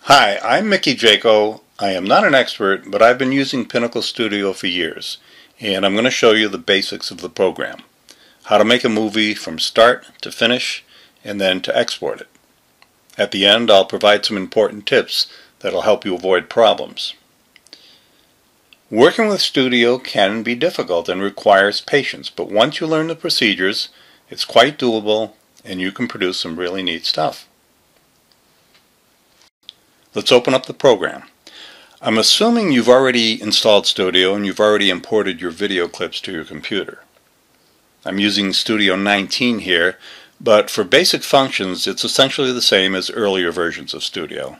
Hi, I'm Mickey Jaco. I am not an expert, but I've been using Pinnacle Studio for years, and I'm going to show you the basics of the program. How to make a movie from start to finish, and then to export it. At the end, I'll provide some important tips that'll help you avoid problems. Working with Studio can be difficult and requires patience, but once you learn the procedures, it's quite doable, and you can produce some really neat stuff. Let's open up the program. I'm assuming you've already installed Studio and you've already imported your video clips to your computer. I'm using Studio 19 here, but for basic functions it's essentially the same as earlier versions of Studio.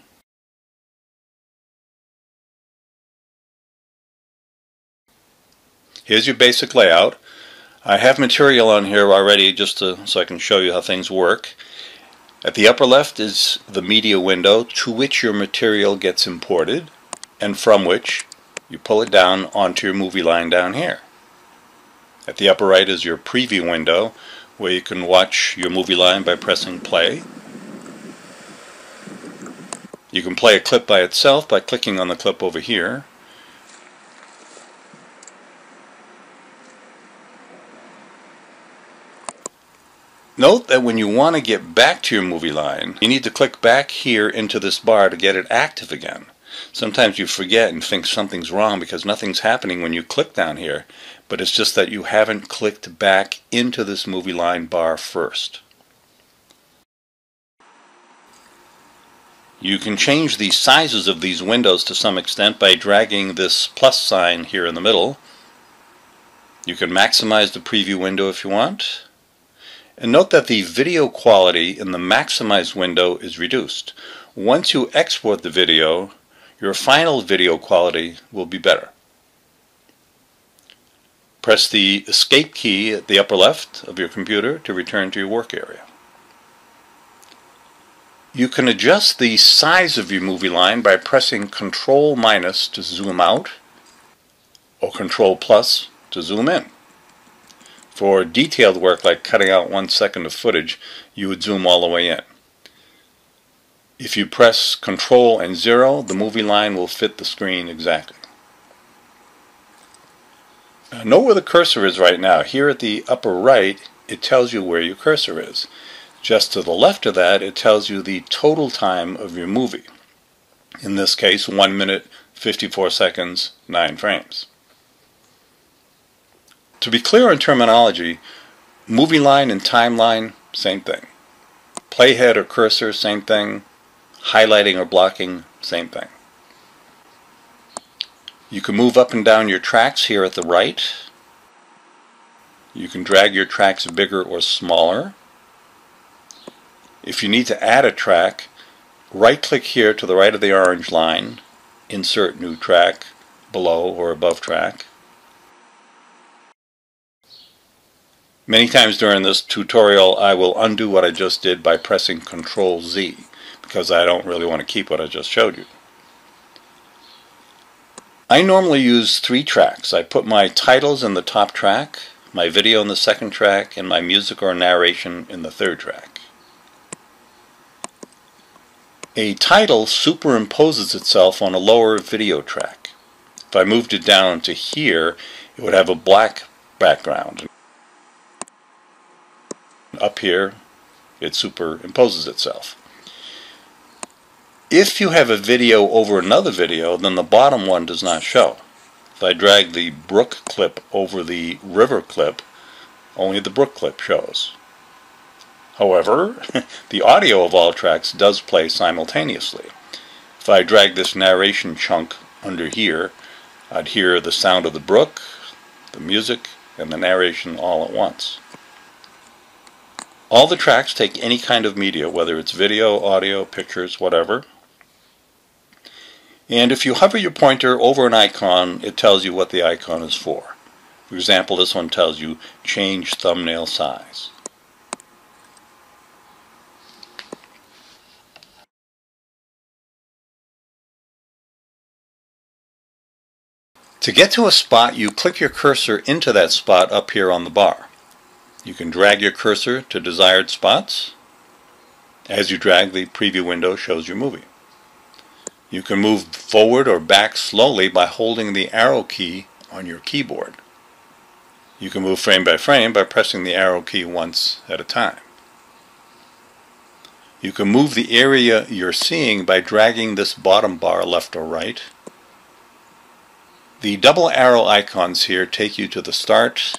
Here's your basic layout. I have material on here already so I can show you how things work. At the upper left is the media window to which your material gets imported and from which you pull it down onto your movie line down here. At the upper right is your preview window where you can watch your movie line by pressing play. You can play a clip by itself by clicking on the clip over here. Note that when you want to get back to your movie line, you need to click back here into this bar to get it active again. Sometimes you forget and think something's wrong because nothing's happening when you click down here, but it's just that you haven't clicked back into this movie line bar first. You can change the sizes of these windows to some extent by dragging this plus sign here in the middle. You can maximize the preview window if you want. And note that the video quality in the maximize window is reduced. Once you export the video, your final video quality will be better. Press the escape key at the upper left of your computer to return to your work area. You can adjust the size of your movie line by pressing Ctrl- to zoom out or Ctrl+ to zoom in. For detailed work like cutting out 1 second of footage, you would zoom all the way in. If you press Ctrl and 0, the movie line will fit the screen exactly. Note where the cursor is right now. Here at the upper right, it tells you where your cursor is. Just to the left of that, it tells you the total time of your movie. In this case, 1 minute, 54 seconds, 9 frames. To be clear on terminology, movie line and timeline, same thing. Playhead or cursor, same thing. Highlighting or blocking, same thing. You can move up and down your tracks here at the right. You can drag your tracks bigger or smaller. If you need to add a track, right-click here to the right of the orange line, insert new track, below or above track. Many times during this tutorial I will undo what I just did by pressing Ctrl-Z because I don't really want to keep what I just showed you. I normally use 3 tracks. I put my titles in the top track, my video in the second track, and my music or narration in the third track. A title superimposes itself on a lower video track. If I moved it down to here, it would have a black background. Up here, it superimposes itself. If you have a video over another video, then the bottom one does not show. If I drag the brook clip over the river clip, only the brook clip shows. However, the audio of all tracks does play simultaneously. If I drag this narration chunk under here, I'd hear the sound of the brook, the music, and the narration all at once. All the tracks take any kind of media, whether it's video, audio, pictures, whatever. And if you hover your pointer over an icon, it tells you what the icon is for. For example, this one tells you change thumbnail size. To get to a spot, you click your cursor into that spot up here on the bar. You can drag your cursor to desired spots. As you drag, the preview window shows your movie. You can move forward or back slowly by holding the arrow key on your keyboard. You can move frame by frame by pressing the arrow key once at a time. You can move the area you're seeing by dragging this bottom bar left or right. The double arrow icons here take you to the start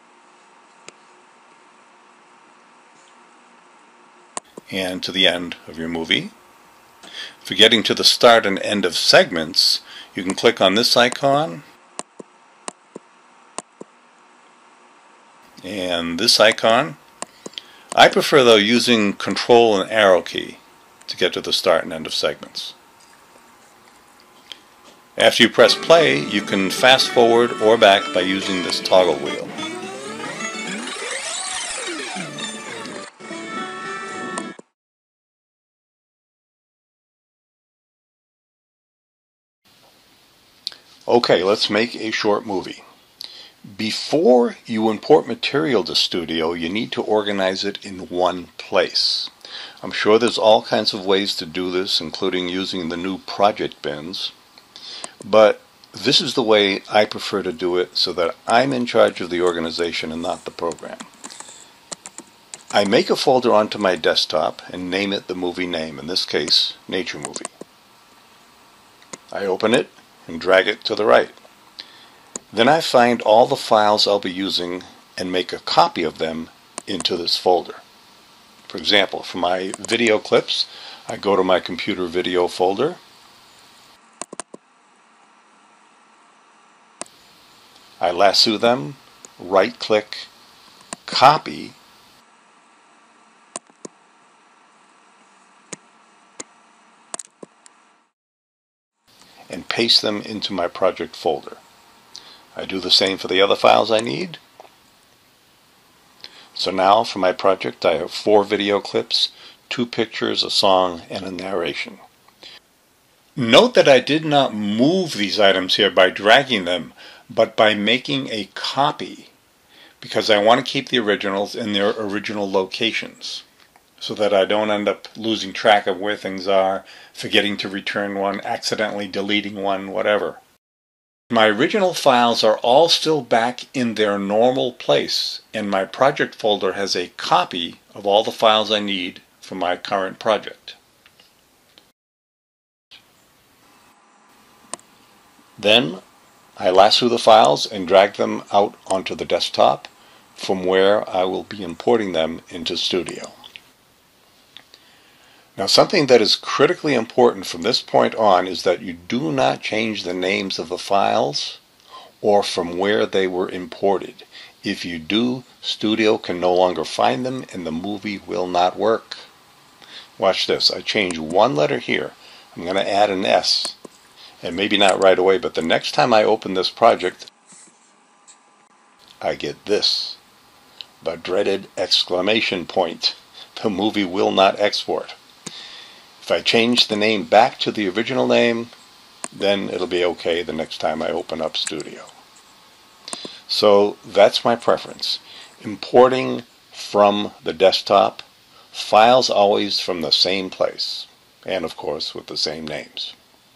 and to the end of your movie. For getting to the start and end of segments, you can click on this icon and this icon. I prefer, though, using Control and arrow key to get to the start and end of segments. After you press play, you can fast forward or back by using this toggle wheel. Okay, let's make a short movie. Before you import material to Studio, you need to organize it in one place. I'm sure there's all kinds of ways to do this, including using the new project bins, but this is the way I prefer to do it so that I'm in charge of the organization and not the program. I make a folder onto my desktop and name it the movie name, in this case, Nature Movie. I open it and drag it to the right. Then I find all the files I'll be using and make a copy of them into this folder. For example, for my video clips, I go to my computer video folder. I lasso them, right-click, copy, and paste them into my project folder. I do the same for the other files I need. So now for my project I have 4 video clips, 2 pictures, a song, and a narration. Note that I did not move these items here by dragging them, but by making a copy, because I want to keep the originals in their original locations, so that I don't end up losing track of where things are, forgetting to return one, accidentally deleting one, whatever. My original files are all still back in their normal place, and my project folder has a copy of all the files I need for my current project. Then I lasso the files and drag them out onto the desktop, from where I will be importing them into Studio. Now, something that is critically important from this point on is that you do not change the names of the files or from where they were imported. If you do, Studio can no longer find them and the movie will not work. Watch this. I change one letter here. I'm going to add an S. And maybe not right away, but the next time I open this project, I get this. The dreaded exclamation point. The movie will not export. If I change the name back to the original name, then it'll be okay the next time I open up Studio. So that's my preference. Importing from the desktop, files always from the same place, and of course with the same names.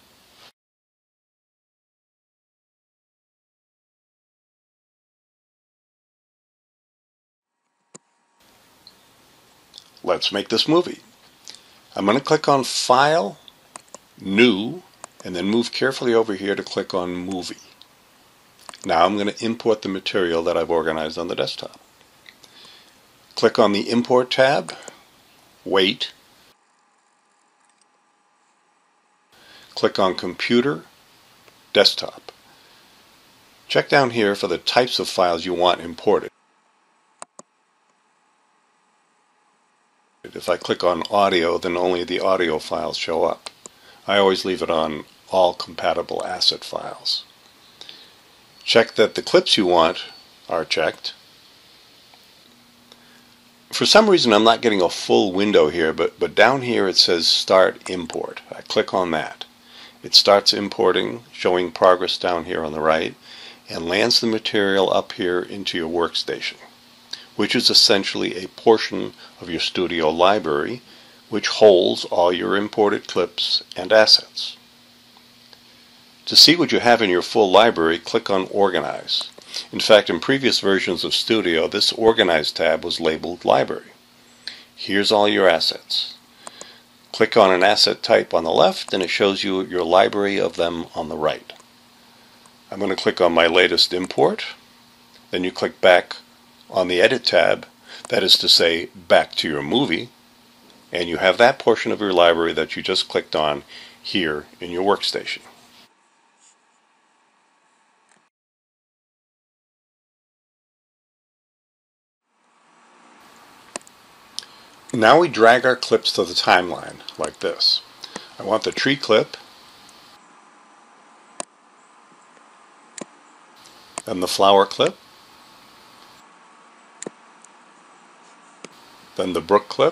Let's make this movie. I'm going to click on File, New, and then move carefully over here to click on Movie. Now I'm going to import the material that I've organized on the desktop. Click on the Import tab, wait, click on Computer, Desktop. Check down here for the types of files you want imported. If I click on audio, then only the audio files show up. I always leave it on all compatible asset files. Check that the clips you want are checked. For some reason I'm not getting a full window here, but down here it says Start Import. I click on that. It starts importing, showing progress down here on the right, and lands the material up here into your workstation, which is essentially a portion of your Studio library, which holds all your imported clips and assets. To see what you have in your full library, click on Organize. In fact, in previous versions of Studio, this Organize tab was labeled Library. Here's all your assets. Click on an asset type on the left and it shows you your library of them on the right. I'm going to click on my latest import. Then you click back on the Edit tab, that is to say, back to your movie, and you have that portion of your library that you just clicked on here in your workstation. Now we drag our clips to the timeline, like this. I want the tree clip, then the flower clip, then the brook clip,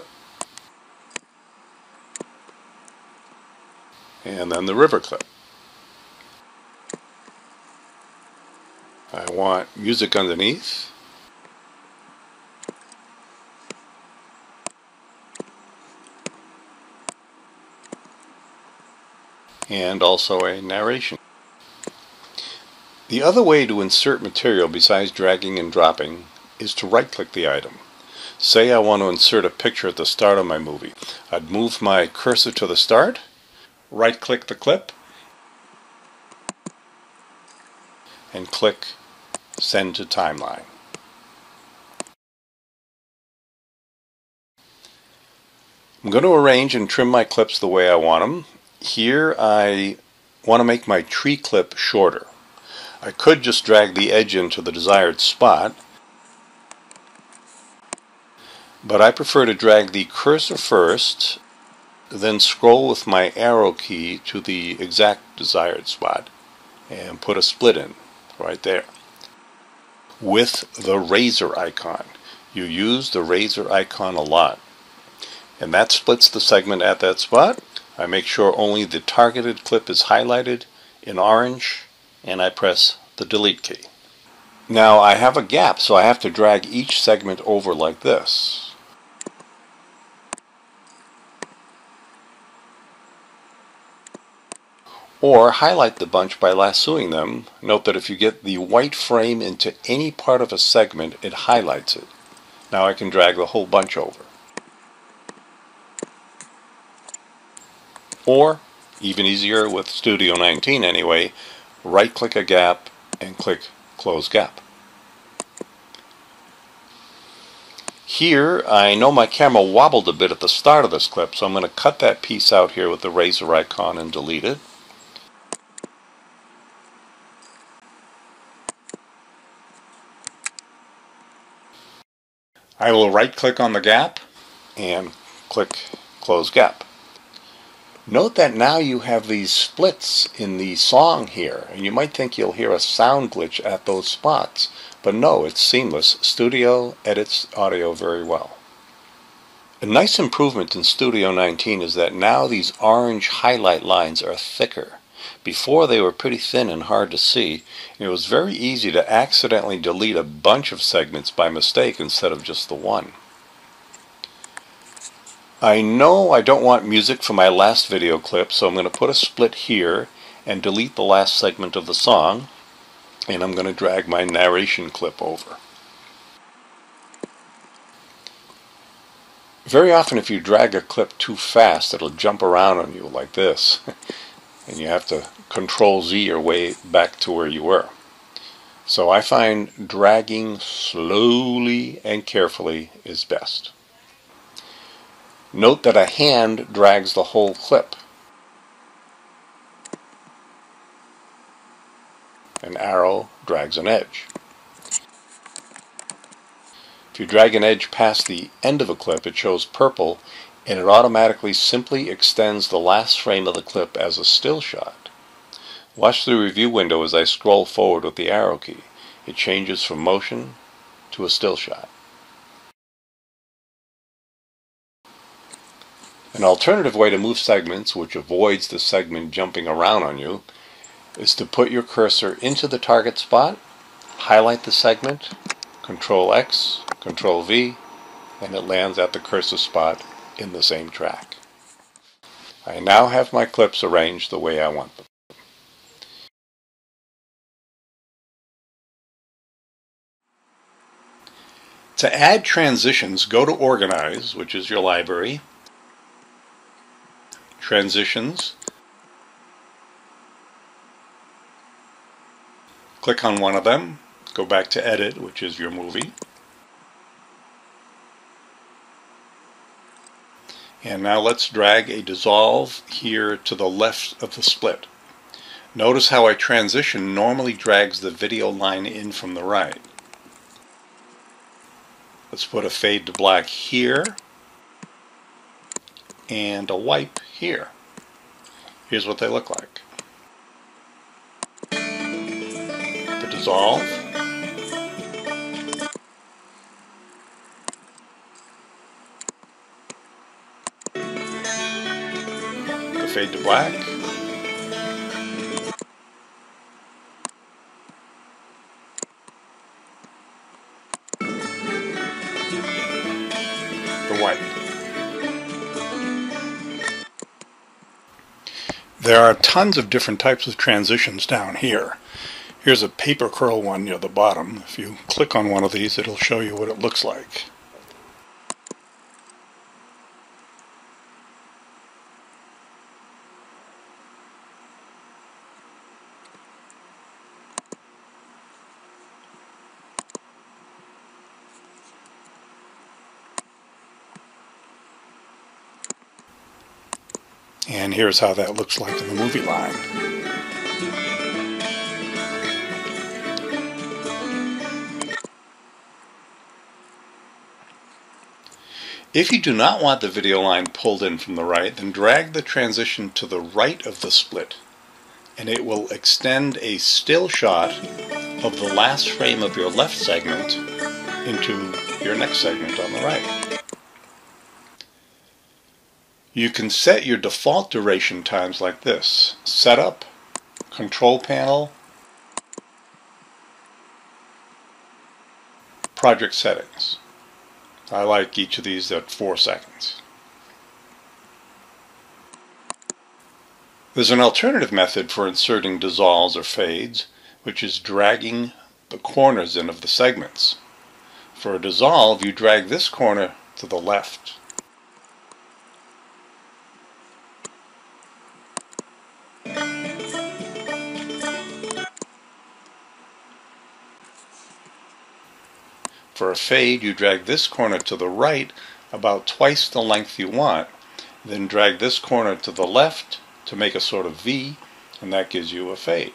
and then the river clip. I want music underneath, and also a narration. The other way to insert material besides dragging and dropping is to right-click the item. Say I want to insert a picture at the start of my movie. I'd move my cursor to the start, right-click the clip, and click Send to Timeline. I'm going to arrange and trim my clips the way I want them. Here I want to make my tree clip shorter. I could just drag the edge into the desired spot, but I prefer to drag the cursor first, then scroll with my arrow key to the exact desired spot and put a split in right there. With the razor icon. You use the razor icon a lot. And that splits the segment at that spot. I make sure only the targeted clip is highlighted in orange, and I press the delete key. Now I have a gap, so I have to drag each segment over like this. Or highlight the bunch by lassoing them. Note that if you get the white frame into any part of a segment, it highlights it. Now I can drag the whole bunch over. Or, even easier with Studio 19 anyway, right-click a gap and click Close Gap. Here, I know my camera wobbled a bit at the start of this clip, so I'm going to cut that piece out here with the razor icon and delete it. I will right-click on the gap and click Close Gap. Note that now you have these splits in the song here, and you might think you'll hear a sound glitch at those spots, but no, it's seamless. Studio edits audio very well. A nice improvement in Studio 19 is that now these orange highlight lines are thicker. Before they were pretty thin and hard to see, and it was very easy to accidentally delete a bunch of segments by mistake instead of just the one. I know I don't want music for my last video clip, so I'm going to put a split here and delete the last segment of the song, and I'm going to drag my narration clip over. Very often if you drag a clip too fast, it'll jump around on you like this, and you have to Control-Z your way back to where you were. So I find dragging slowly and carefully is best. Note that a hand drags the whole clip. An arrow drags an edge. If you drag an edge past the end of a clip, it shows purple, and it automatically simply extends the last frame of the clip as a still shot. Watch the review window as I scroll forward with the arrow key. It changes from motion to a still shot. An alternative way to move segments, which avoids the segment jumping around on you, is to put your cursor into the target spot, highlight the segment, Control-X, Control-V, and it lands at the cursor spot in the same track. I now have my clips arranged the way I want them. To add transitions, go to Organize, which is your library, Transitions, click on one of them, go back to Edit, which is your movie, and now let's drag a dissolve here to the left of the split. Notice how a transition normally drags the video line in from the right. Let's put a fade to black here and a wipe here. Here's what they look like. The dissolve, the fade to black, the wipe. There are tons of different types of transitions down here. Here's a paper curl one near the bottom. If you click on one of these, it'll show you what it looks like. And here's how that looks like in the movie line. If you do not want the video line pulled in from the right, then drag the transition to the right of the split, and it will extend a still shot of the last frame of your left segment into your next segment on the right. You can set your default duration times like this: Setup, Control Panel, Project Settings. I like each of these at 4 seconds. There's an alternative method for inserting dissolves or fades, which is dragging the corners in of the segments. For a dissolve, you drag this corner to the left. For a fade, you drag this corner to the right about twice the length you want, then drag this corner to the left to make a sort of V, and that gives you a fade.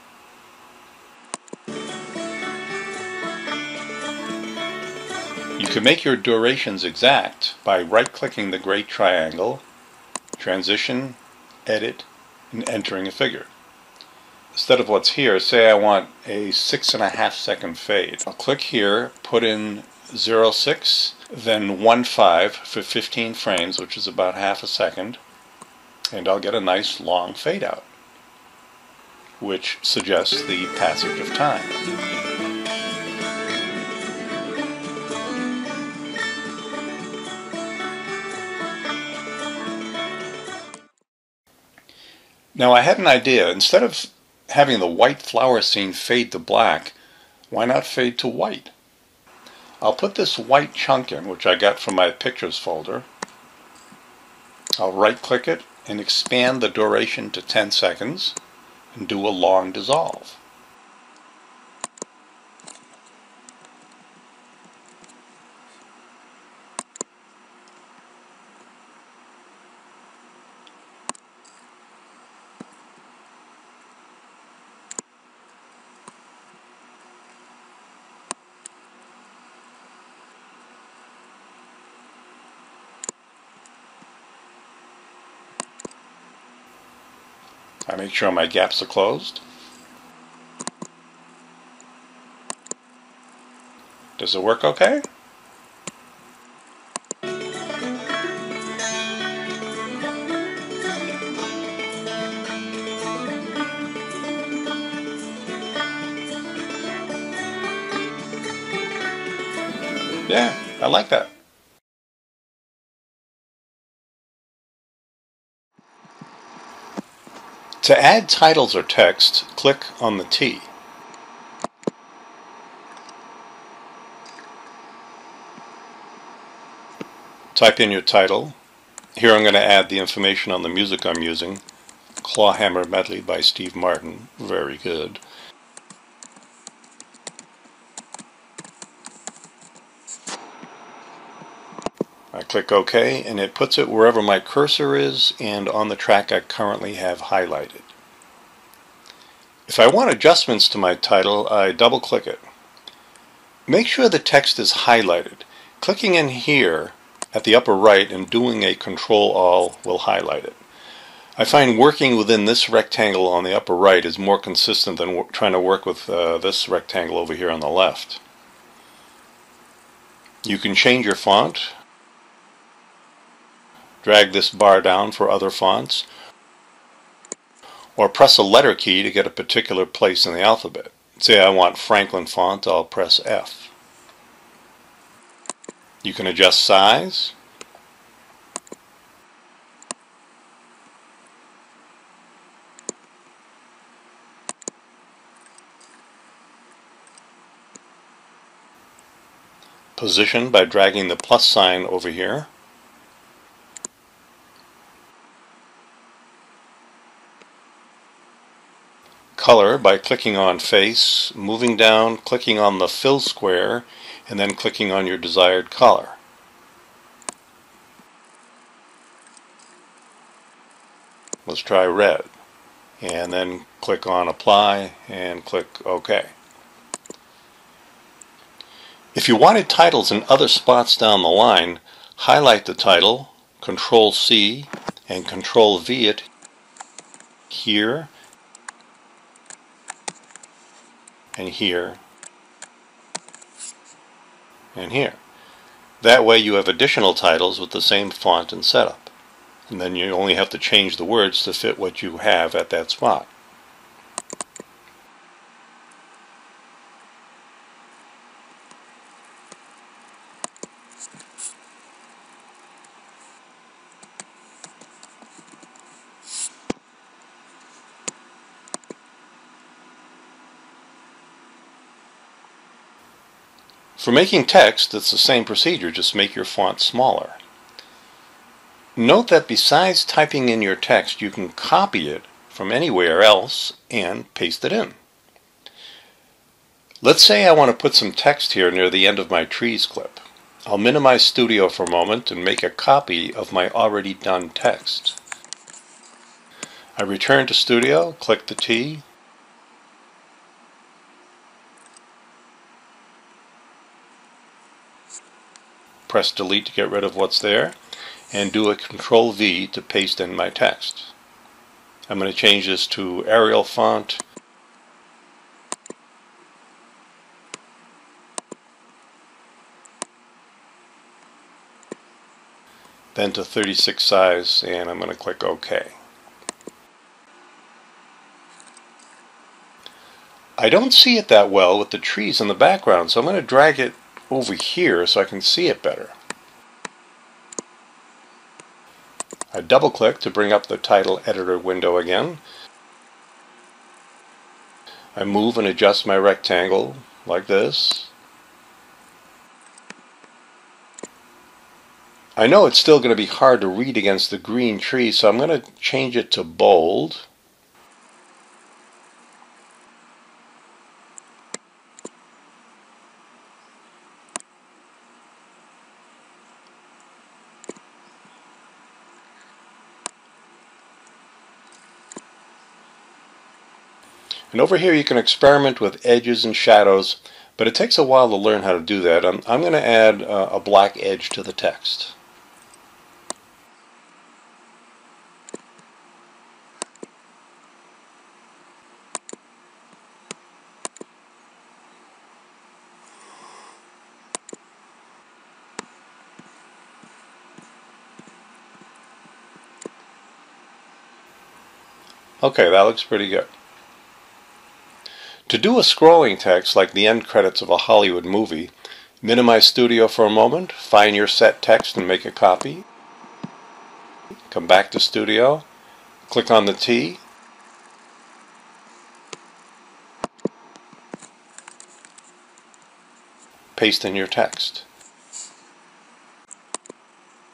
You can make your durations exact by right-clicking the gray triangle, Transition, Edit, and entering a figure. Instead of what's here, say I want a 6.5 second fade. I'll click here, put in 0.6, then 1.5 for 15 frames, which is about half a second, and I'll get a nice long fade out, which suggests the passage of time. Now I had an idea. Instead of having the white flower scene fade to black, why not fade to white? I'll put this white chunk in, which I got from my pictures folder. I'll right click it and expand the duration to 10 seconds and do a long dissolve. I make sure my gaps are closed. Does it work okay? Yeah, I like that. To add titles or text, click on the T. Type in your title. Here I'm going to add the information on the music I'm using. Clawhammer Medley by Steve Martin. Very good. I click OK, and it puts it wherever my cursor is and on the track I currently have highlighted. If I want adjustments to my title, I double-click it. Make sure the text is highlighted. Clicking in here at the upper right and doing a Control-All will highlight it. I find working within this rectangle on the upper right is more consistent than trying to work with this rectangle over here on the left. You can change your font. Drag this bar down for other fonts, or press a letter key to get a particular place in the alphabet. Say I want Franklin font, I'll press F. You can adjust size. Position by dragging the plus sign over here. Color by clicking on face, moving down, clicking on the fill square, and then clicking on your desired color. Let's try red, and then click on apply and click OK. If you wanted titles in other spots down the line, highlight the title, Control C and Control V it here and here and here. That way you have additional titles with the same font and setup, and then you only have to change the words to fit what you have at that spot. For making text, it's the same procedure, just make your font smaller. Note that besides typing in your text, you can copy it from anywhere else and paste it in. Let's say I want to put some text here near the end of my trees clip. I'll minimize Studio for a moment and make a copy of my already done text. I return to Studio, click the T, press delete to get rid of what's there, and do a Control V to paste in my text. I'm going to change this to Arial font. Then to 36 size, and I'm going to click OK. I don't see it that well with the trees in the background, so I'm going to drag it over here so I can see it better. I double click to bring up the title editor window again. I move and adjust my rectangle like this. I know it's still going to be hard to read against the green tree, so I'm going to change it to bold. And over here you can experiment with edges and shadows, but it takes a while to learn how to do that. I'm going to add a black edge to the text. Okay, that looks pretty good. To do a scrolling text like the end credits of a Hollywood movie, minimize Studio for a moment, find your set text and make a copy. Come back to Studio, click on the T, paste in your text.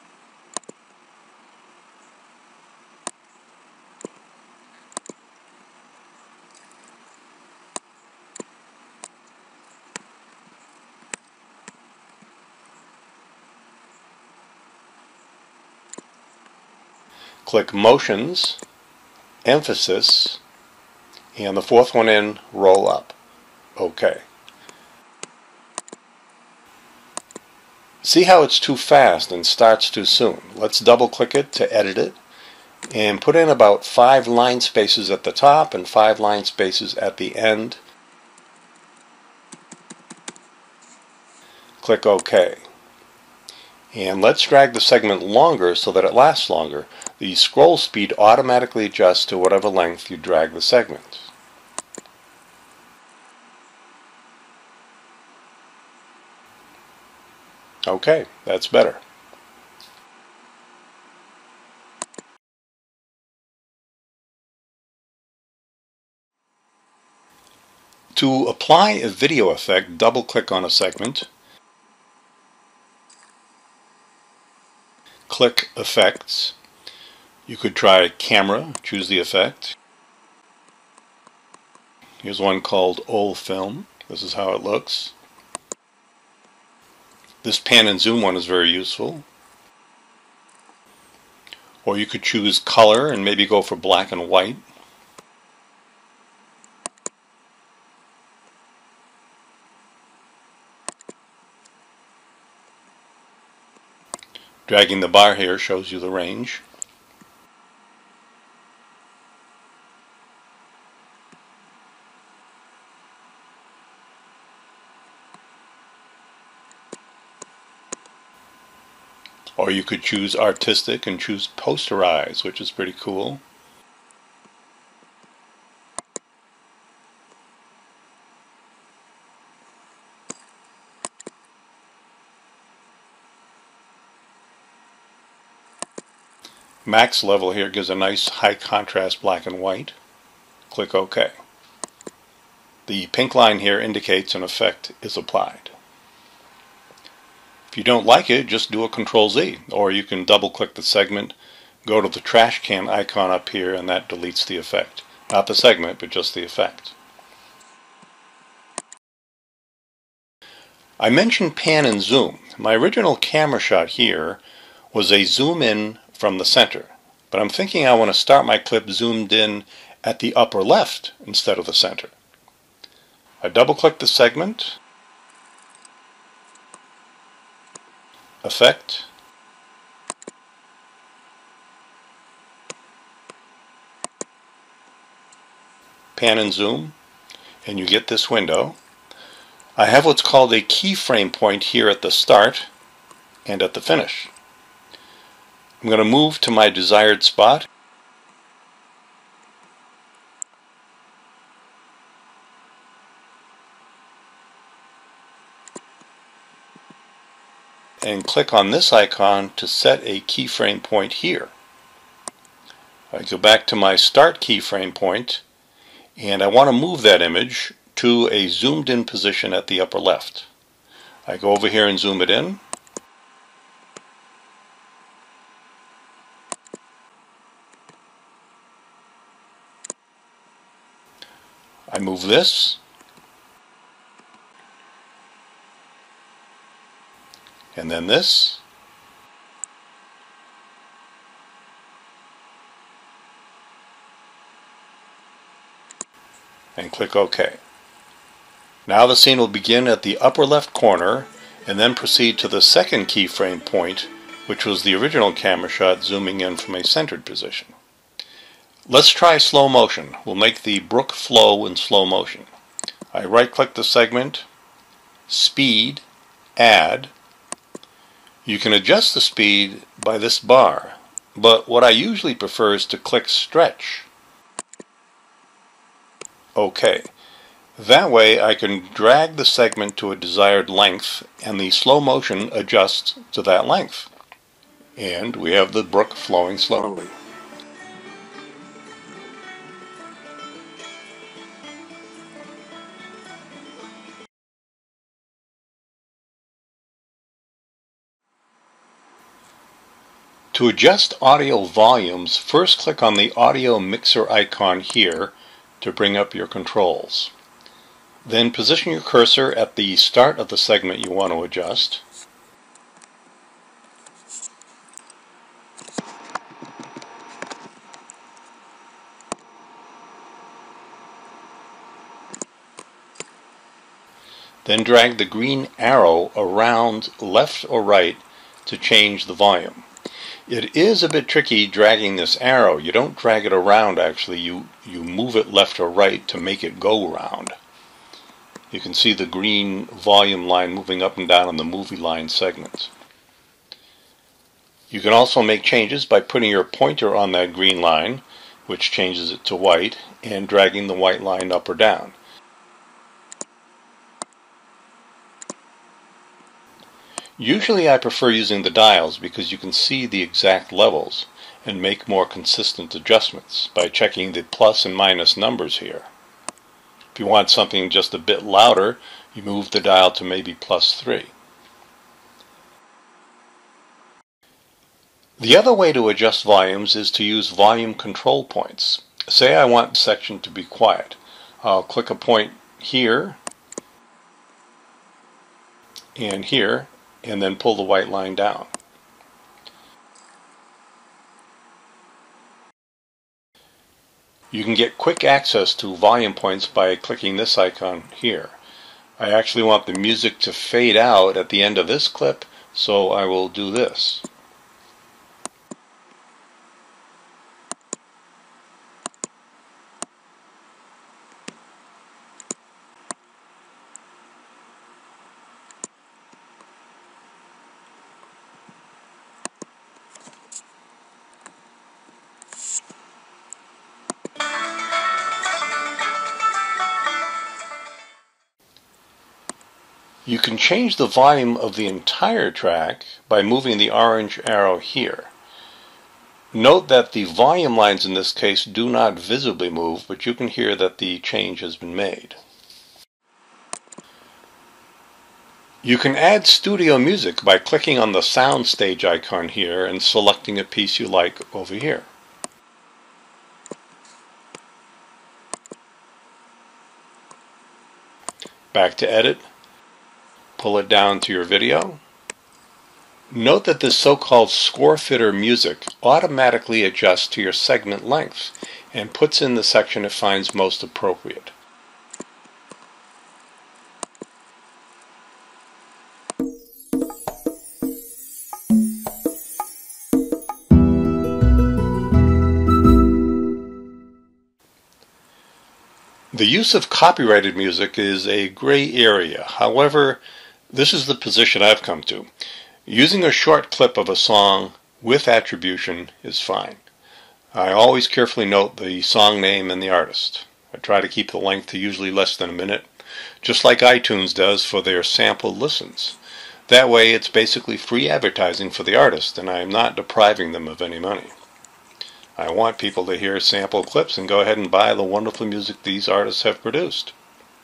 click Motions, Emphasis, and the fourth one in, Roll Up. OK. See how it's too fast and starts too soon? Let's double click it to edit it and put in about 5 line spaces at the top and 5 line spaces at the end. Click OK. And let's drag the segment longer so that it lasts longer. The scroll speed automatically adjusts to whatever length you drag the segment. OK, that's better. To apply a video effect, double-click on a segment, click Effects. You could try Camera, choose the effect. Here's one called Old Film. This is how it looks. This pan and zoom one is very useful. Or you could choose color and maybe go for black and white. Dragging the bar here shows you the range. Or you could choose Artistic and choose Posterize, which is pretty cool. Max level here gives a nice high contrast black and white. Click OK. The pink line here indicates an effect is applied. If you don't like it, just do a Control-Z, or you can double-click the segment, go to the trash can icon up here, and that deletes the effect. Not the segment, but just the effect. I mentioned pan and zoom. My original camera shot here was a zoom in from the center, but I'm thinking I want to start my clip zoomed in at the upper left instead of the center. I double-click the segment, Effect, pan and zoom, and you get this window. I have what's called a keyframe point here at the start and at the finish. I'm going to move to my desired spot. And click on this icon to set a keyframe point here. I go back to my start keyframe point, and I want to move that image to a zoomed in position at the upper left. I go over here and zoom it in. I move this. And then this. And click OK. Now the scene will begin at the upper left corner and then proceed to the second keyframe point, which was the original camera shot zooming in from a centered position. Let's try slow motion. We'll make the brook flow in slow motion. I right-click the segment, Speed, Add. You can adjust the speed by this bar, but what I usually prefer is to click Stretch. OK. That way I can drag the segment to a desired length and the slow motion adjusts to that length. And we have the brook flowing slowly. To adjust audio volumes, first click on the audio mixer icon here to bring up your controls. Then position your cursor at the start of the segment you want to adjust. Then drag the green arrow around left or right to change the volume. It is a bit tricky dragging this arrow. You don't drag it around actually, you move it left or right to make it go around. You can see the green volume line moving up and down on the movie line segments. You can also make changes by putting your pointer on that green line, which changes it to white, and dragging the white line up or down. Usually I prefer using the dials because you can see the exact levels and make more consistent adjustments by checking the plus and minus numbers here. If you want something just a bit louder, you move the dial to maybe +3. The other way to adjust volumes is to use volume control points. Say I want a section to be quiet. I'll click a point here and here, and then pull the white line down. You can get quick access to volume points by clicking this icon here. I actually want the music to fade out at the end of this clip, so I will do this. You can change the volume of the entire track by moving the orange arrow here. Note that the volume lines in this case do not visibly move, but you can hear that the change has been made. You can add studio music by clicking on the soundstage icon here and selecting a piece you like over here. Back to edit. Pull it down to your video. Note that this so-called score fitter music automatically adjusts to your segment length and puts in the section it finds most appropriate. The use of copyrighted music is a gray area. However, this is the position I've come to. Using a short clip of a song with attribution is fine. I always carefully note the song name and the artist. I try to keep the length to usually less than a minute, just like iTunes does for their sampled listens. That way it's basically free advertising for the artist, and I am not depriving them of any money. I want people to hear sample clips and go ahead and buy the wonderful music these artists have produced.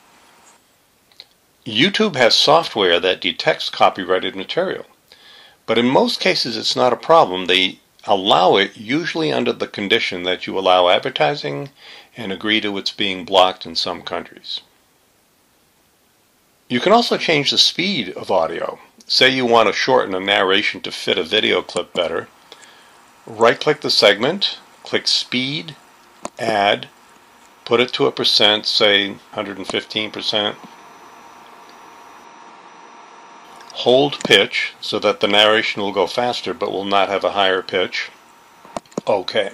YouTube has software that detects copyrighted material, but in most cases it's not a problem. They allow it usually under the condition that you allow advertising and agree to its being blocked in some countries. You can also change the speed of audio. Say you want to shorten a narration to fit a video clip better. Right-click the segment, click Speed, Add, put it to a percent, say 115%. Hold pitch so that the narration will go faster but will not have a higher pitch. OK.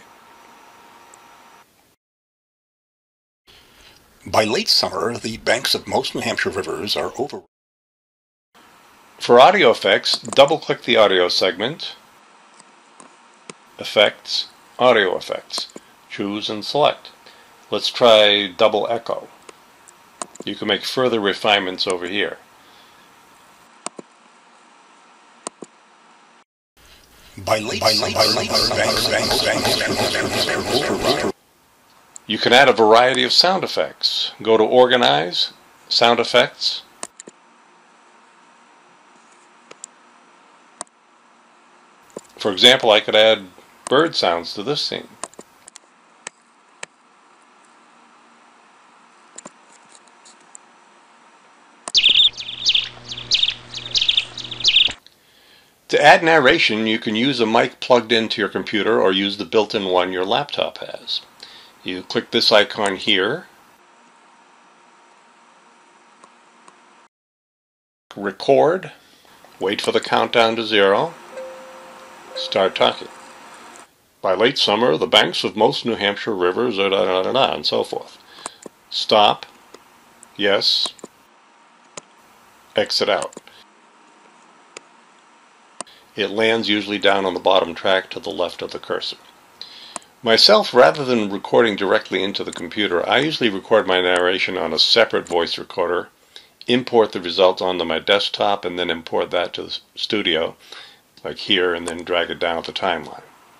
By late summer, the banks of most New Hampshire rivers are over. For audio effects, double-click the audio segment, Effects, Audio Effects. Choose and select. Let's try double echo. You can make further refinements over here. You can add a variety of sound effects. Go to Organize, Sound Effects. For example, I could add bird sounds to this scene. To add narration, you can use a mic plugged into your computer or use the built-in one your laptop has. You click this icon here, record, wait for the countdown to 0, start talking. By late summer, the banks of most New Hampshire rivers are da-da-da-da, and so forth. Stop, yes, exit out. It lands usually down on the bottom track to the left of the cursor. Myself, rather than recording directly into the computer, I usually record my narration on a separate voice recorder, import the results onto my desktop, and then import that to the studio, like here, and then drag it down the timeline.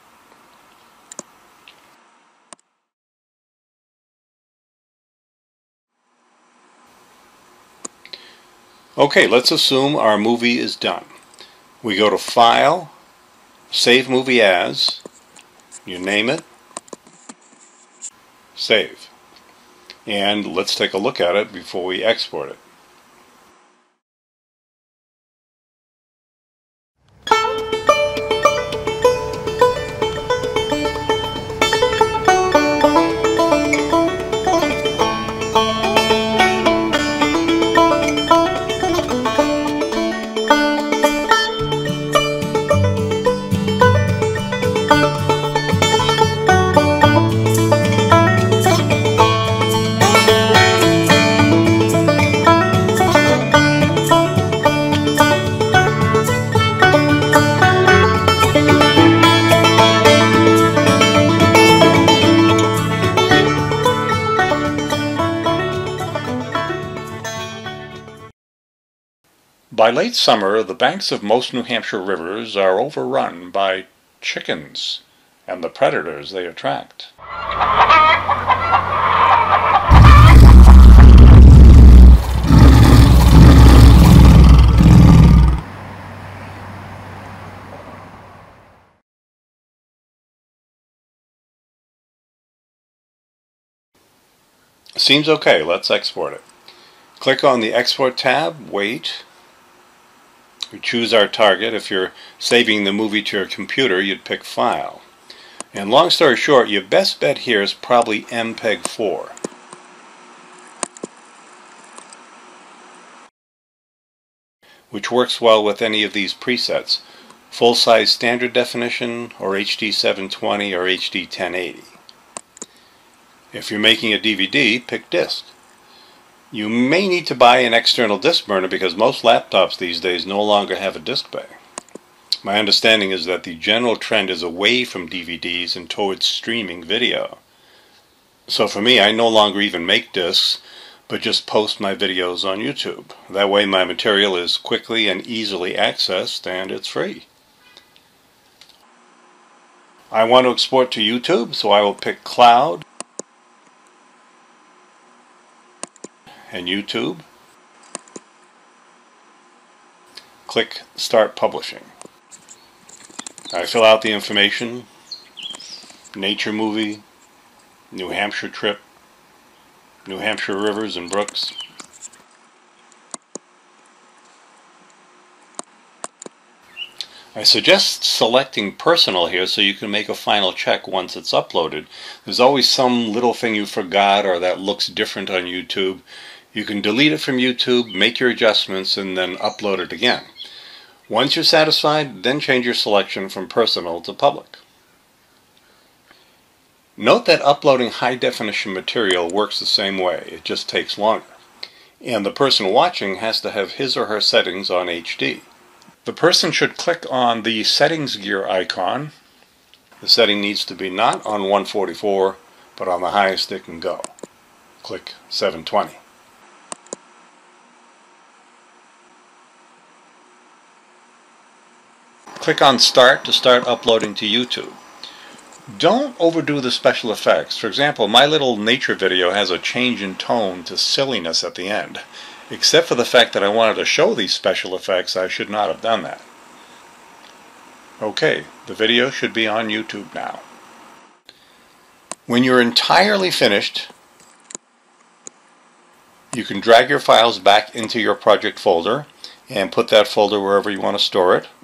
Okay, let's assume our movie is done. We go to File, Save Movie As, you name it, Save. And let's take a look at it before we export it. By late summer, the banks of most New Hampshire rivers are overrun by chickens and the predators they attract. Seems okay, let's export it. Click on the Export tab, wait. We choose our target. If you're saving the movie to your computer, you'd pick File. And long story short, your best bet here is probably MPEG-4. Which works well with any of these presets. Full-size standard definition, or HD 720 or HD 1080. If you're making a DVD, pick disc. You may need to buy an external disc burner because most laptops these days no longer have a disc bay. My understanding is that the general trend is away from DVDs and towards streaming video. So for me, I no longer even make discs, but just post my videos on YouTube. That way my material is quickly and easily accessed, and it's free. I want to export to YouTube, so I will pick Cloud and YouTube. Click Start Publishing. I fill out the information: nature movie, New Hampshire trip, New Hampshire rivers and brooks. I suggest selecting personal here so you can make a final check once it's uploaded. There's always some little thing you forgot or that looks different on YouTube. You can delete it from YouTube, make your adjustments, and then upload it again. Once you're satisfied, then change your selection from personal to public. Note that uploading high-definition material works the same way, it just takes longer. And the person watching has to have his or her settings on HD. The person should click on the settings gear icon. The setting needs to be not on 144, but on the highest it can go. Click 720. Click on Start to start uploading to YouTube. Don't overdo the special effects. For example, my little nature video has a change in tone to silliness at the end. Except for the fact that I wanted to show these special effects, I should not have done that. Okay, the video should be on YouTube now. When you're entirely finished, you can drag your files back into your project folder and put that folder wherever you want to store it.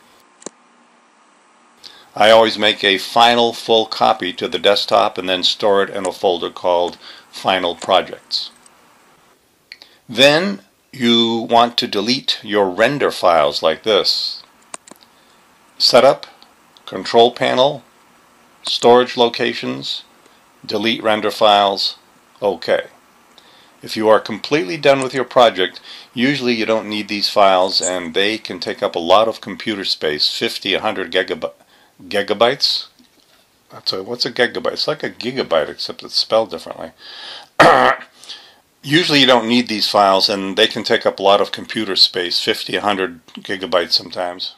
I always make a final full copy to the desktop and then store it in a folder called Final Projects. Then You want to delete your render files like this. Setup, Control Panel, Storage Locations, Delete Render Files, OK. If you are completely done with your project, usually you don't need these files and they can take up a lot of computer space, 50, 100 gigabytes. What's a gigabyte? It's like a gigabyte except it's spelled differently. Usually you don't need these files and they can take up a lot of computer space, 50, 100 gigabytes sometimes.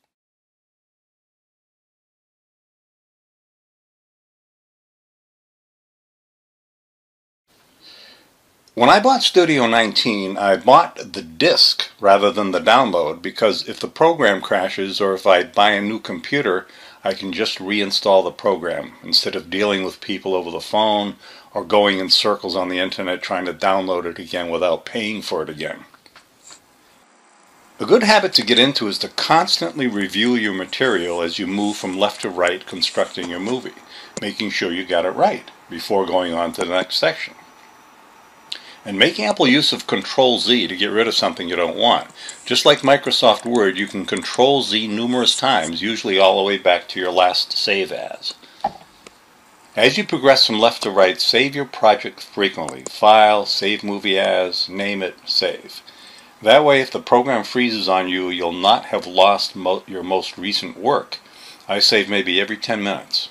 When I bought Studio 19, I bought the disc rather than the download because if the program crashes or if I buy a new computer, I can just reinstall the program instead of dealing with people over the phone or going in circles on the internet trying to download it again without paying for it again. A good habit to get into is to constantly review your material as you move from left to right constructing your movie, making sure you got it right before going on to the next section. And make ample use of Control-Z to get rid of something you don't want. Just like Microsoft Word, you can Control-Z numerous times, usually all the way back to your last save as. As you progress from left to right, save your project frequently. File, save movie as, name it, save. That way, if the program freezes on you, you'll not have lost your most recent work. I save maybe every 10 minutes.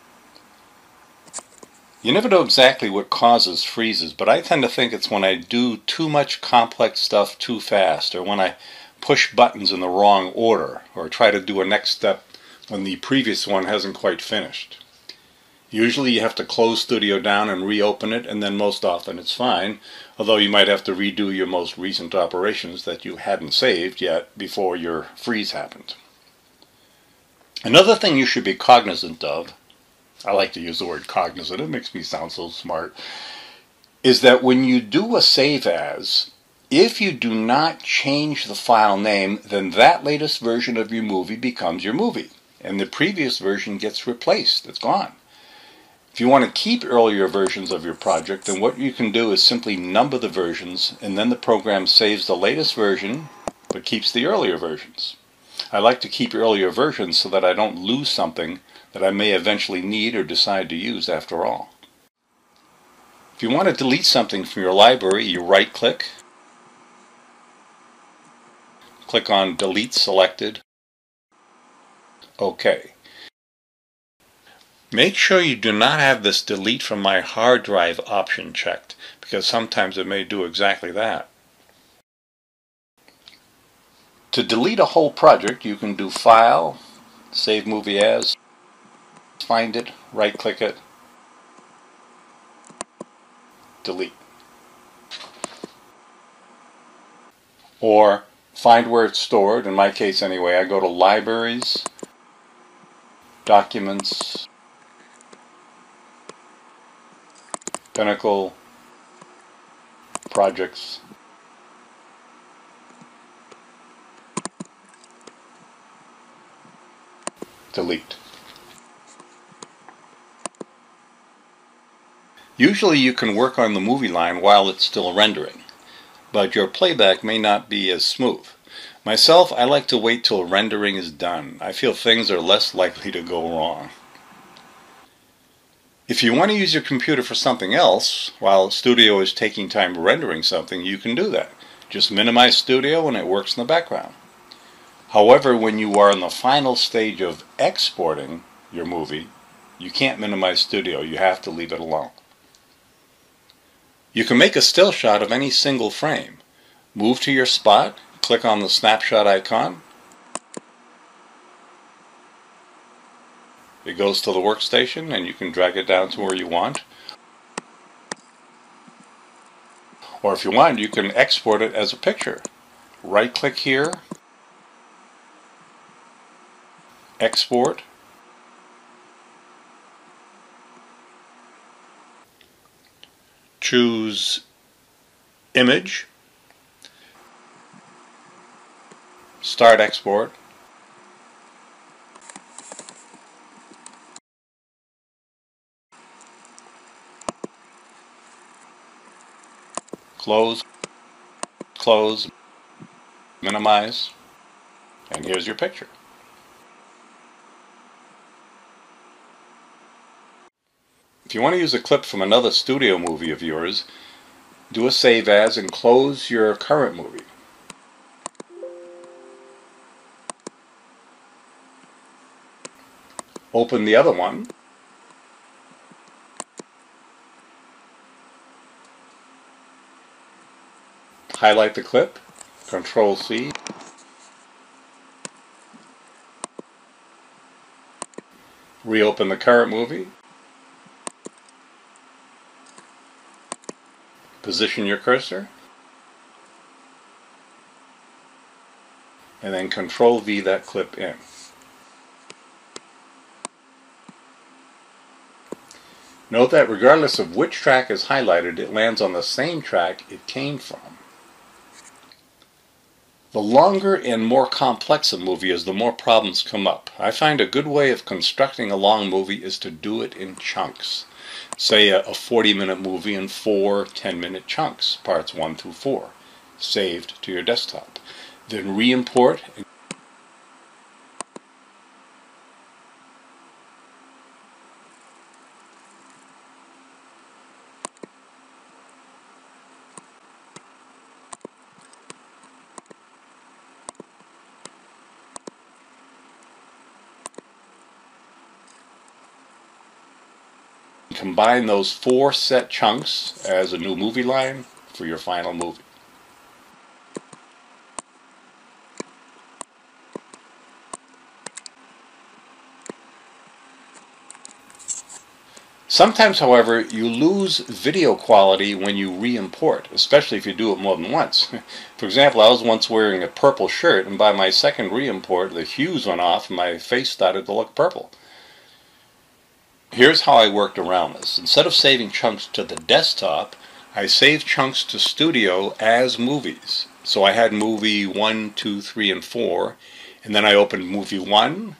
You never know exactly what causes freezes, but I tend to think it's when I do too much complex stuff too fast, or when I push buttons in the wrong order, or try to do a next step when the previous one hasn't quite finished. Usually you have to close Studio down and reopen it, and then most often it's fine, although you might have to redo your most recent operations that you hadn't saved yet before your freeze happened. Another thing you should be cognizant of, I like to use the word cognizant, it makes me sound so smart, is that when you do a save as, if you do not change the file name, then that latest version of your movie becomes your movie, and the previous version gets replaced, it's gone. If you want to keep earlier versions of your project, then what you can do is simply number the versions, and then the program saves the latest version, but keeps the earlier versions. I like to keep earlier versions so that I don't lose something that I may eventually need or decide to use after all. If you want to delete something from your library, you right-click, click on Delete Selected, OK. Make sure you do not have this Delete from my hard drive option checked, because sometimes it may do exactly that. To delete a whole project, you can do File, Save Movie As, find it, right-click it, delete. Or find where it's stored. In my case anyway, I go to Libraries, Documents, Pinnacle, Projects, delete. Usually you can work on the movie line while it's still rendering, but your playback may not be as smooth. Myself, I like to wait till rendering is done. I feel things are less likely to go wrong. If you want to use your computer for something else, while Studio is taking time rendering something, you can do that. Just minimize Studio and it works in the background. However, when you are in the final stage of exporting your movie, you can't minimize Studio. You have to leave it alone. You can make a still shot of any single frame. Move to your spot, click on the snapshot icon. It goes to the workstation and you can drag it down to where you want. Or if you want, you can export it as a picture. Right click here, export, choose image, start export, close, close, minimize, and here's your picture. If you want to use a clip from another studio movie of yours, do a save as and close your current movie. Open the other one. Highlight the clip, Control C. Reopen the current movie. Position your cursor. And then Control V that clip in. Note that regardless of which track is highlighted, it lands on the same track it came from. The longer and more complex a movie is, the more problems come up. I find a good way of constructing a long movie is to do it in chunks. Say a 40-minute movie in 4 10-minute chunks, parts 1 through 4, saved to your desktop. Then re-import and combine those 4 set chunks as a new movie line for your final movie. Sometimes, however, you lose video quality when you re-import, especially if you do it more than once. For example, I was once wearing a purple shirt, and by my second re-import, the hues went off and my face started to look purple. Here's how I worked around this. Instead of saving chunks to the desktop, I saved chunks to Studio as movies. So I had movie 1, 2, 3, and 4, and then I opened movie 1,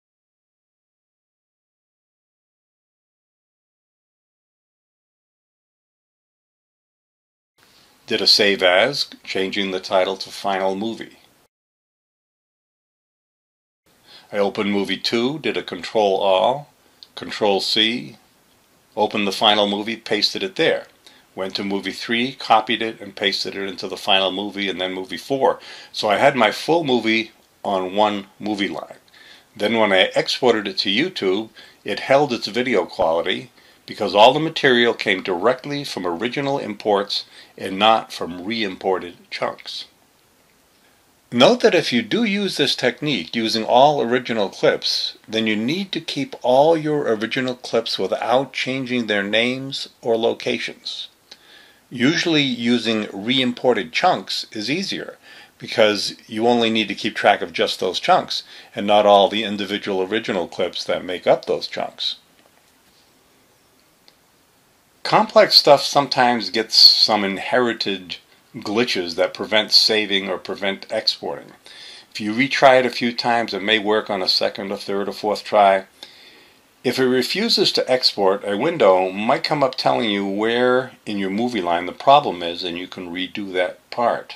did a save as, changing the title to Final Movie. I opened movie 2, did a Control All, Control C, opened the final movie, pasted it there. Went to movie 3, copied it, and pasted it into the final movie, and then movie 4. So I had my full movie on one movie line. Then when I exported it to YouTube, it held its video quality because all the material came directly from original imports and not from re-imported chunks. Note that if you do use this technique using all original clips, then you need to keep all your original clips without changing their names or locations. Usually using re-imported chunks is easier because you only need to keep track of just those chunks and not all the individual original clips that make up those chunks. Complex stuff sometimes gets some inherited glitches that prevent saving or prevent exporting. If you retry it a few times, it may work on a second or third or fourth try. If it refuses to export, a window might come up telling you where in your movie line the problem is, and you can redo that part.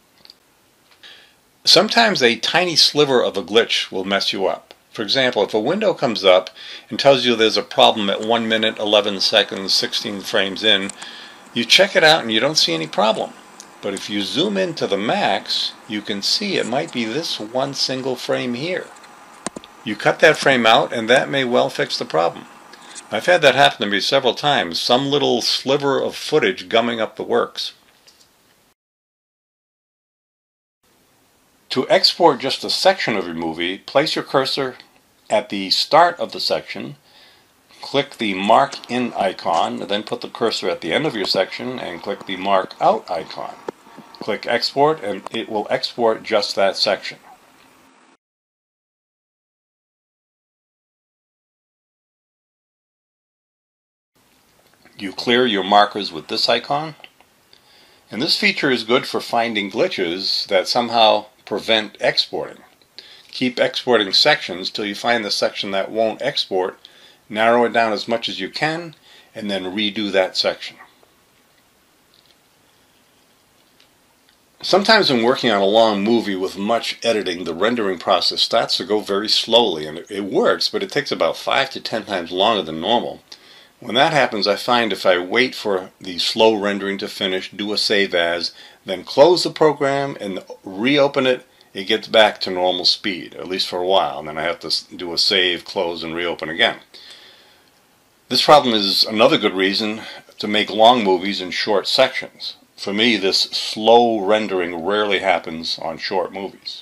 Sometimes a tiny sliver of a glitch will mess you up. For example, if a window comes up and tells you there's a problem at 1 minute, 11 seconds, 16 frames in, you check it out and you don't see any problem. But if you zoom in to the max, you can see it might be this one single frame here. You cut that frame out and that may well fix the problem. I've had that happen to me several times, some little sliver of footage gumming up the works. To export just a section of your movie, place your cursor at the start of the section, click the Mark In icon, then put the cursor at the end of your section and click the Mark Out icon. Click Export and it will export just that section. You clear your markers with this icon, and this feature is good for finding glitches that somehow prevent exporting. Keep exporting sections till you find the section that won't export, narrow it down as much as you can, and then redo that section. Sometimes when working on a long movie with much editing, the rendering process starts to go very slowly, and it works, but it takes about 5 to 10 times longer than normal. When that happens, I find if I wait for the slow rendering to finish, do a save as, then close the program and reopen it, it gets back to normal speed, at least for a while, and then I have to do a save, close, and reopen again. This problem is another good reason to make long movies in short sections. For me, this slow rendering rarely happens on short movies.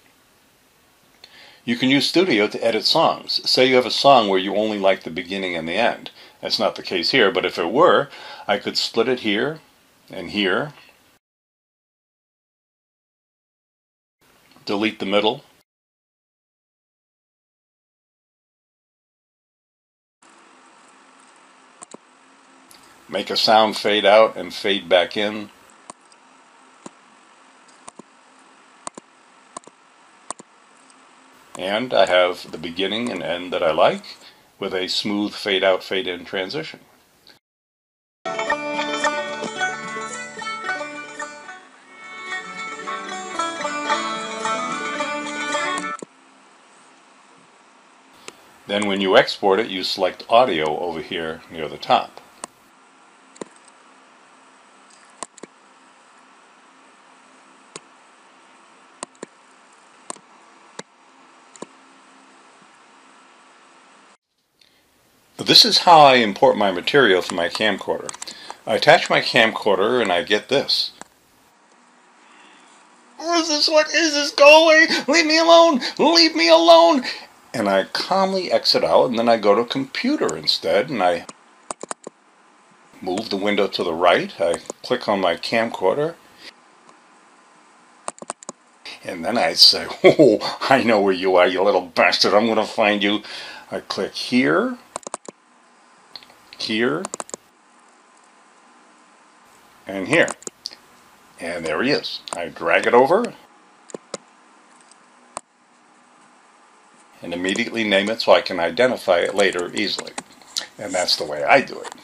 You can use Studio to edit songs. Say you have a song where you only like the beginning and the end. That's not the case here, but if it were, I could split it here and here, delete the middle, make a sound fade out and fade back in, and I have the beginning and end that I like with a smooth fade out, fade in transition. Then when you export it, you select audio over here near the top. This is how I import my material from my camcorder. I attach my camcorder and I get this. What is this? Go away! Leave me alone! Leave me alone! And I calmly exit out, and then I go to computer instead, and I move the window to the right. I click on my camcorder, and then I say, oh, I know where you are, you little bastard. I'm going to find you. I click here, here, and here. And there he is. I drag it over and immediately name it so I can identify it later easily. And that's the way I do it.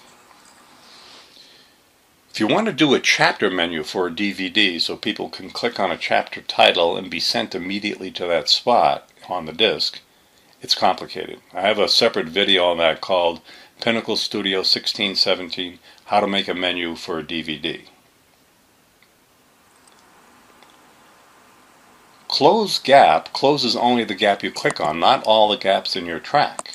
If you want to do a chapter menu for a DVD so people can click on a chapter title and be sent immediately to that spot on the disc, it's complicated. I have a separate video on that called Pinnacle Studio 1617, How to Make a Menu for a DVD. Close gap closes only the gap you click on, not all the gaps in your track.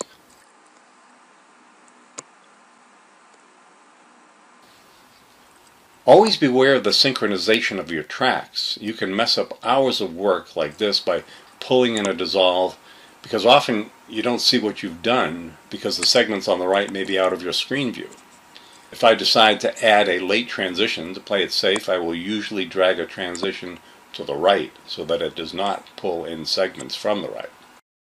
Always beware of the synchronization of your tracks. You can mess up hours of work like this by pulling in a dissolve, because often you don't see what you've done because the segments on the right may be out of your screen view. If I decide to add a late transition to play it safe, I will usually drag a transition to the right so that it does not pull in segments from the right.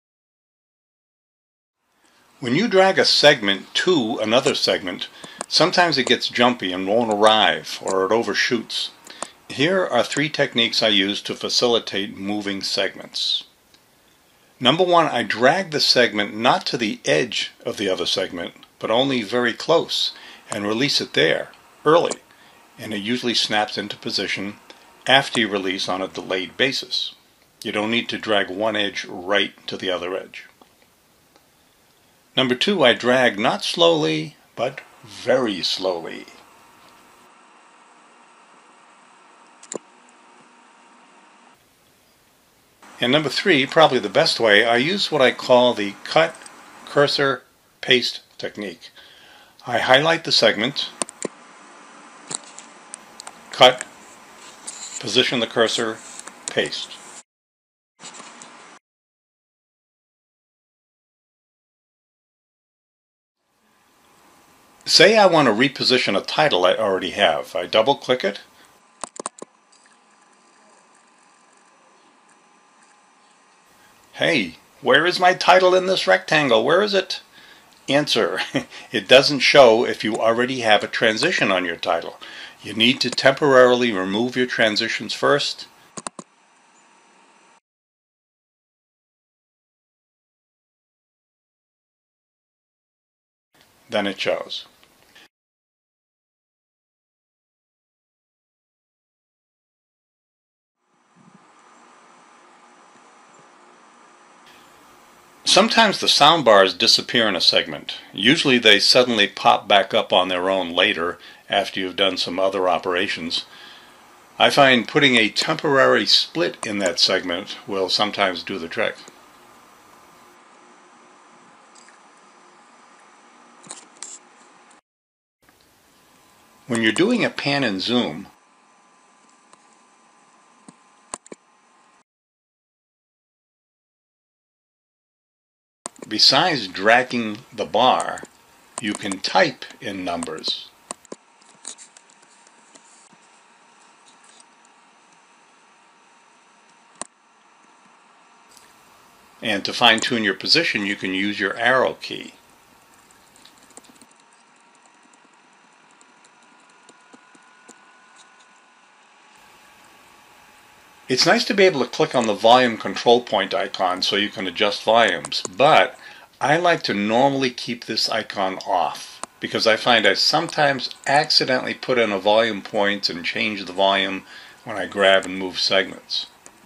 When you drag a segment to another segment, sometimes it gets jumpy and won't arrive, or it overshoots. Here are 3 techniques I use to facilitate moving segments. Number 1, I drag the segment not to the edge of the other segment, but only very close, and release it there, early, and it usually snaps into position after you release on a delayed basis. You don't need to drag one edge right to the other edge. Number 2, I drag not slowly, but very slowly. And number 3, probably the best way, I use what I call the cut, cursor, paste technique. I highlight the segment, cut, position the cursor, paste. Say I want to reposition a title I already have. I double click it, hey, where is my title in this rectangle? Where is it? Answer, it doesn't show if you already have a transition on your title. You need to temporarily remove your transitions first. Then it shows. Sometimes the sound bars disappear in a segment. Usually they suddenly pop back up on their own later after you've done some other operations. I find putting a temporary split in that segment will sometimes do the trick. When you're doing a pan and zoom, besides dragging the bar, you can type in numbers. And to fine-tune your position, you can use your arrow key. It's nice to be able to click on the volume control point icon so you can adjust volumes, but I like to normally keep this icon off because I find I sometimes accidentally put in a volume point and change the volume when I grab and move segments.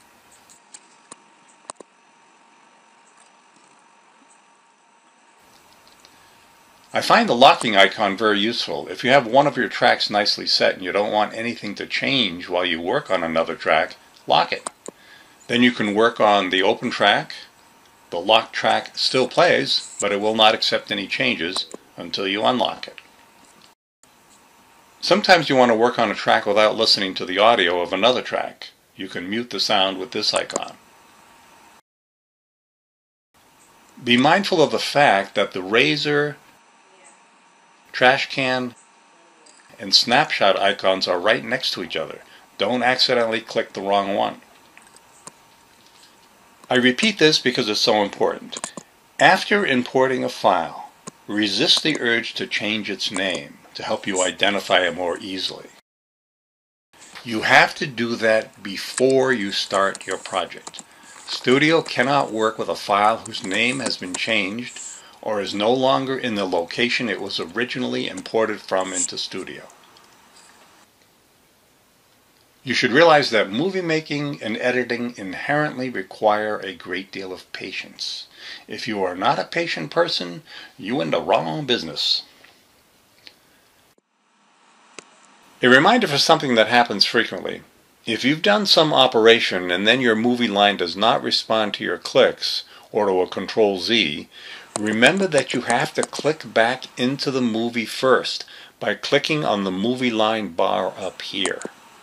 I find the locking icon very useful. If you have one of your tracks nicely set and you don't want anything to change while you work on another track, lock it. Then you can work on the open track. The locked track still plays, but it will not accept any changes until you unlock it. Sometimes you want to work on a track without listening to the audio of another track. You can mute the sound with this icon. Be mindful of the fact that the razor, trash can, and snapshot icons are right next to each other. Don't accidentally click the wrong one. I repeat this because it's so important. After importing a file, resist the urge to change its name to help you identify it more easily. You have to do that before you start your project. Studio cannot work with a file whose name has been changed or is no longer in the location it was originally imported from into Studio. You should realize that movie making and editing inherently require a great deal of patience. If you are not a patient person, you're in the wrong business. A reminder for something that happens frequently. If you've done some operation and then your movie line does not respond to your clicks or to a Control-Z, remember that you have to click back into the movie first by clicking on the movie line bar up here.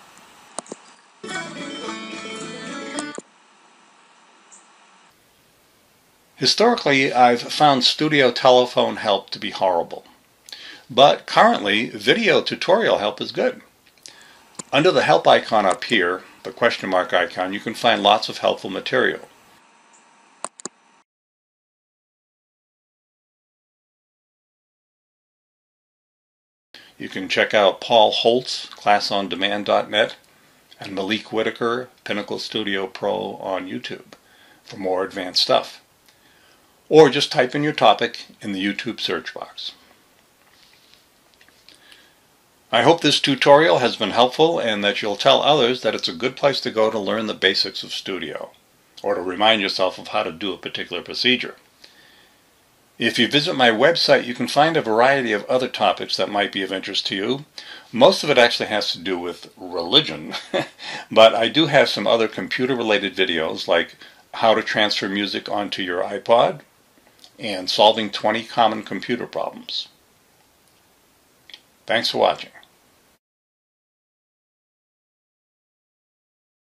Historically, I've found Studio telephone help to be horrible. But currently, video tutorial help is good. Under the help icon up here, the question mark icon, you can find lots of helpful material. You can check out Paul Holtz, ClassOnDemand.net, and Malik Whitaker, Pinnacle Studio Pro on YouTube for more advanced stuff. Or just type in your topic in the YouTube search box. I hope this tutorial has been helpful and that you'll tell others that it's a good place to go to learn the basics of Studio, or to remind yourself of how to do a particular procedure. If you visit my website, you can find a variety of other topics that might be of interest to you. Most of it actually has to do with religion, but I do have some other computer-related videos like how to transfer music onto your iPod and solving 20 common computer problems. Thanks for watching.